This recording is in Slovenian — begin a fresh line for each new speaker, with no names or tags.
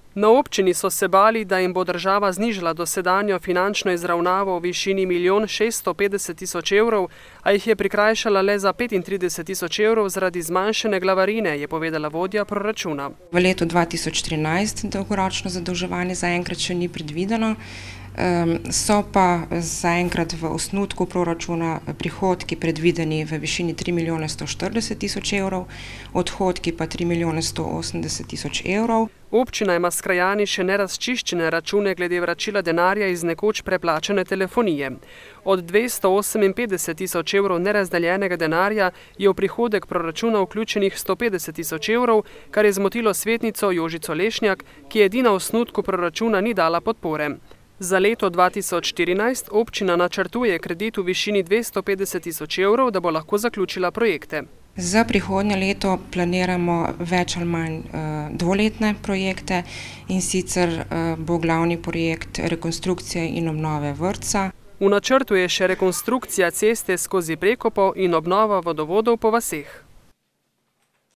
Na občini so se bali, da jim bo država znižala dosedanjo finančno izravnavo v višini 1 650 000 evrov, a jih je prikrajšala le za 35 000 evrov zaradi zmanjšane glavarine, je povedala vodja proračuna.
V letu 2013 dolgoročno zadolževanje zaenkrat še ni predvideno. So pa zaenkrat v osnutku proračuna prihodki predvideni v višini 3 140 000 evrov, odhodki pa 3 180 000 evrov.
Občina ima s krajani še nerazčiščene račune glede vračila denarja iz nekoč preplačane telefonije. Od 258 000 evrov nerazdeljenega denarja je v prihodek proračuna vključenih 150 000 evrov, kar je zmotilo svetnico Jožico Lešnjak, ki edina v osnutku proračuna ni dala podpore. Za leto 2014 občina načrtuje kredit v višini 250 000 evrov, da bo lahko zaključila projekte.
Za prihodnje leto planiramo več ali manj dvoletne projekte, in sicer bo glavni projekt rekonstrukcije in obnove vrtca.
V načrtu je še rekonstrukcija ceste skozi Prekopov in obnova vodovodov po vaseh.